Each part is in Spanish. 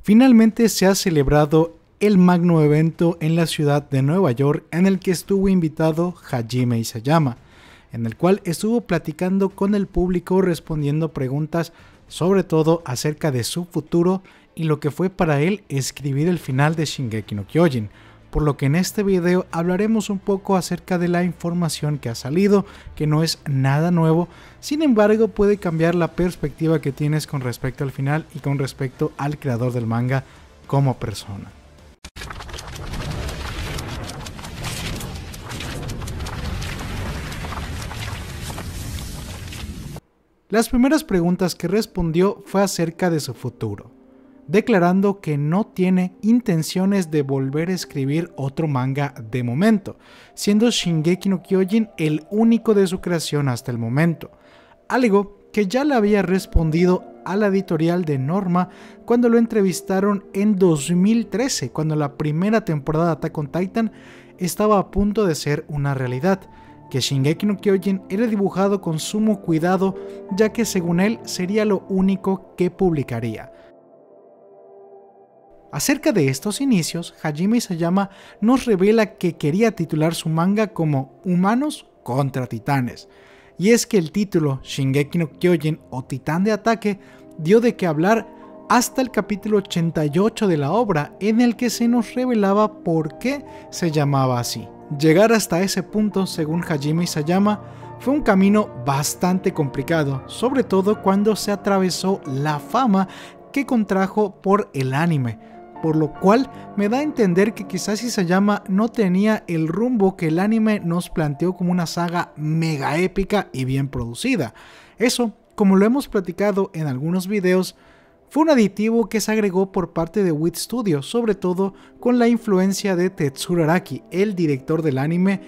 Finalmente se ha celebrado el magno evento en la ciudad de Nueva York en el que estuvo invitado Hajime Isayama, en el cual estuvo platicando con el público respondiendo preguntas sobre todo acerca de su futuro y lo que fue para él escribir el final de Shingeki no Kyojin, por lo que en este video hablaremos un poco acerca de la información que ha salido, que no es nada nuevo, sin embargo puede cambiar la perspectiva que tienes con respecto al final y con respecto al creador del manga como persona. Las primeras preguntas que respondió fue acerca de su futuro, declarando que no tiene intenciones de volver a escribir otro manga de momento, siendo Shingeki no Kyojin el único de su creación hasta el momento, algo que ya le había respondido a la editorial de Norma cuando lo entrevistaron en 2013, cuando la primera temporada de Attack on Titan estaba a punto de ser una realidad, que Shingeki no Kyojin era dibujado con sumo cuidado, ya que según él sería lo único que publicaría. Acerca de estos inicios, Hajime Isayama nos revela que quería titular su manga como Humanos contra Titanes, y es que el título Shingeki no Kyojin o Titán de Ataque dio de qué hablar hasta el capítulo 88 de la obra, en el que se nos revelaba por qué se llamaba así. Llegar hasta ese punto, según Hajime Isayama, fue un camino bastante complicado, sobre todo cuando se atravesó la fama que contrajo por el anime, por lo cual me da a entender que quizás Isayama no tenía el rumbo que el anime nos planteó como una saga mega épica y bien producida. Eso, como lo hemos platicado en algunos videos, fue un aditivo que se agregó por parte de Wit Studio, sobre todo con la influencia de Tetsuro Araki, el director del anime,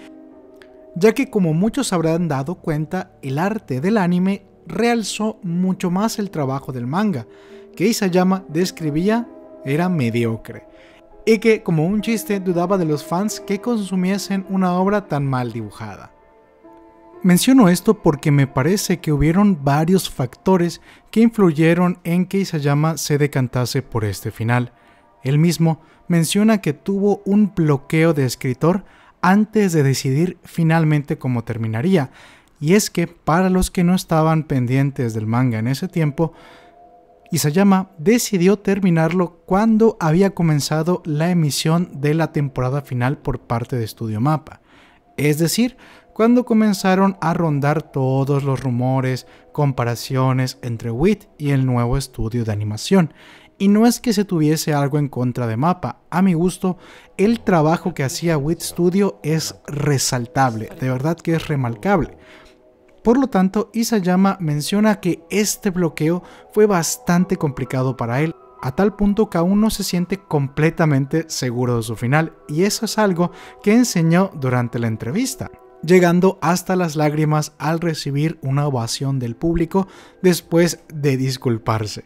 ya que como muchos habrán dado cuenta, el arte del anime realzó mucho más el trabajo del manga, que Isayama describía era mediocre, y que como un chiste dudaba de los fans que consumiesen una obra tan mal dibujada. Menciono esto porque me parece que hubieron varios factores que influyeron en que Isayama se decantase por este final. Él mismo menciona que tuvo un bloqueo de escritor antes de decidir finalmente cómo terminaría, y es que para los que no estaban pendientes del manga en ese tiempo, Isayama decidió terminarlo cuando había comenzado la emisión de la temporada final por parte de Studio Mappa, es decir, cuando comenzaron a rondar todos los rumores, comparaciones entre WIT y el nuevo estudio de animación. Y no es que se tuviese algo en contra de Mappa, a mi gusto, el trabajo que hacía WIT Studio es resaltable, de verdad que es remarcable. Por lo tanto, Isayama menciona que este bloqueo fue bastante complicado para él, a tal punto que aún no se siente completamente seguro de su final, y eso es algo que enseñó durante la entrevista, llegando hasta las lágrimas al recibir una ovación del público después de disculparse.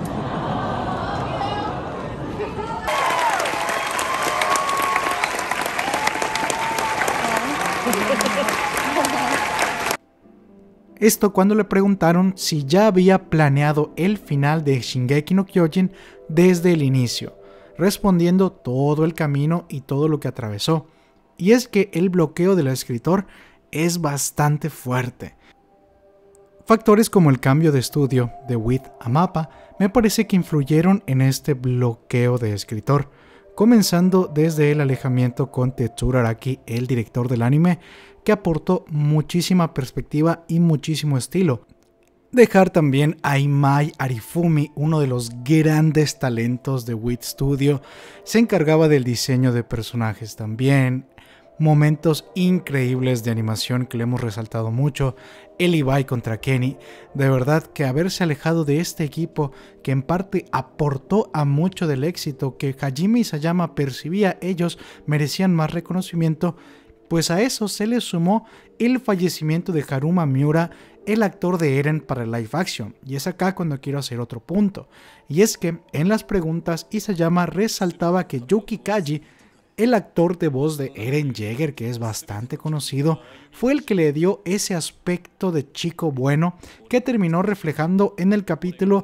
Esto cuando le preguntaron si ya había planeado el final de Shingeki no Kyojin desde el inicio, respondiendo todo el camino y todo lo que atravesó. Y es que el bloqueo del escritor es bastante fuerte. Factores como el cambio de estudio de WIT a Mappa me parece que influyeron en este bloqueo de escritor, comenzando desde el alejamiento con Tetsuro Araki, el director del anime, que aportó muchísima perspectiva y muchísimo estilo. Dejar también a Imai Arifumi, uno de los grandes talentos de WIT Studio, se encargaba del diseño de personajes también, momentos increíbles de animación que le hemos resaltado mucho, el Ibai contra Kenny, de verdad que haberse alejado de este equipo que en parte aportó a mucho del éxito que Hajime Isayama percibía, ellos merecían más reconocimiento, pues a eso se le sumó el fallecimiento de Haruma Miura, el actor de Eren para el live action, y es acá cuando quiero hacer otro punto, y es que en las preguntas Isayama resaltaba que Yuki Kaji El actor de voz de Eren Yeager, que es bastante conocido, fue el que le dio ese aspecto de chico bueno que terminó reflejando en el capítulo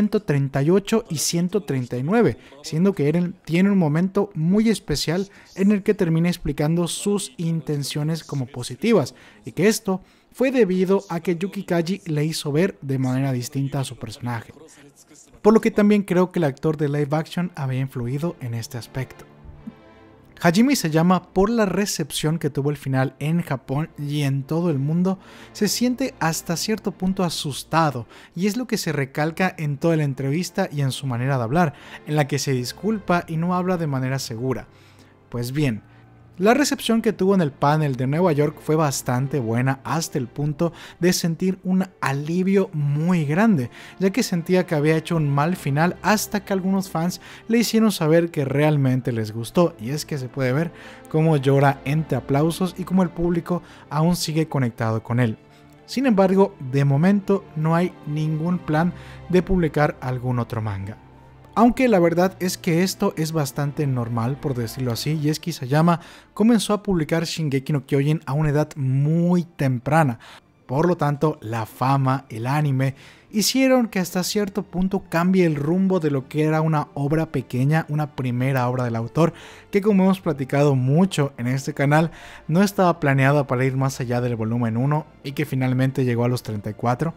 138 y 139, siendo que Eren tiene un momento muy especial en el que termina explicando sus intenciones como positivas, y que esto fue debido a que Yuki Kaji le hizo ver de manera distinta a su personaje, por lo que también creo que el actor de live action había influido en este aspecto. Hajime Isayama, por la recepción que tuvo el final en Japón y en todo el mundo, se siente hasta cierto punto asustado, y es lo que se recalca en toda la entrevista y en su manera de hablar, en la que se disculpa y no habla de manera segura. Pues bien, la recepción que tuvo en el panel de Nueva York fue bastante buena, hasta el punto de sentir un alivio muy grande, ya que sentía que había hecho un mal final, hasta que algunos fans le hicieron saber que realmente les gustó, y es que se puede ver cómo llora entre aplausos y cómo el público aún sigue conectado con él. Sin embargo, de momento no hay ningún plan de publicar algún otro manga. Aunque la verdad es que esto es bastante normal, por decirlo así, y es que Isayama comenzó a publicar Shingeki no Kyojin a una edad muy temprana. Por lo tanto, la fama, el anime, hicieron que hasta cierto punto cambie el rumbo de lo que era una obra pequeña, una primera obra del autor, que como hemos platicado mucho en este canal, no estaba planeada para ir más allá del volumen 1 y que finalmente llegó a los 34.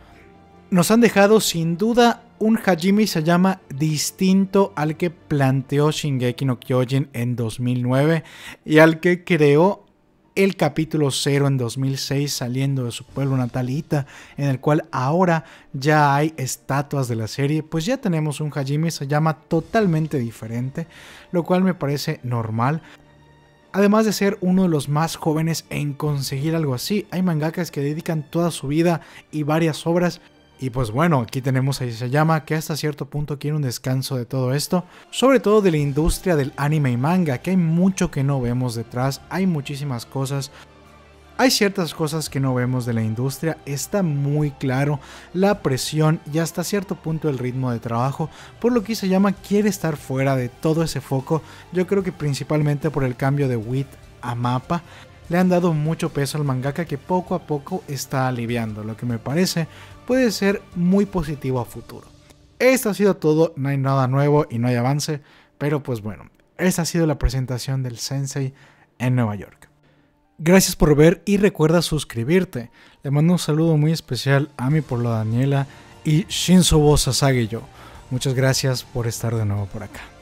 Nos han dejado sin duda un Hajime Isayama distinto al que planteó Shingeki no Kyojin en 2009 y al que creó el capítulo 0 en 2006 saliendo de su pueblo natal Ita, en el cual ahora ya hay estatuas de la serie. Pues ya tenemos un Hajime Isayama totalmente diferente, lo cual me parece normal. Además de ser uno de los más jóvenes en conseguir algo así, hay mangakas que dedican toda su vida y varias obras. Y pues bueno, aquí tenemos a Isayama, que hasta cierto punto quiere un descanso de todo esto, sobre todo de la industria del anime y manga, que hay mucho que no vemos detrás, hay muchísimas cosas. Hay ciertas cosas que no vemos de la industria, está muy claro la presión y hasta cierto punto el ritmo de trabajo, por lo que Isayama quiere estar fuera de todo ese foco. Yo creo que principalmente por el cambio de WIT a MAPPA, le han dado mucho peso al mangaka, que poco a poco está aliviando, lo que me parece puede ser muy positivo a futuro. Esto ha sido todo, no hay nada nuevo y no hay avance, pero pues bueno, esta ha sido la presentación del Sensei en Nueva York. Gracias por ver y recuerda suscribirte. Le mando un saludo muy especial a mi Porlo Daniela y Shinsobo Sasage yo. Muchas gracias por estar de nuevo por acá.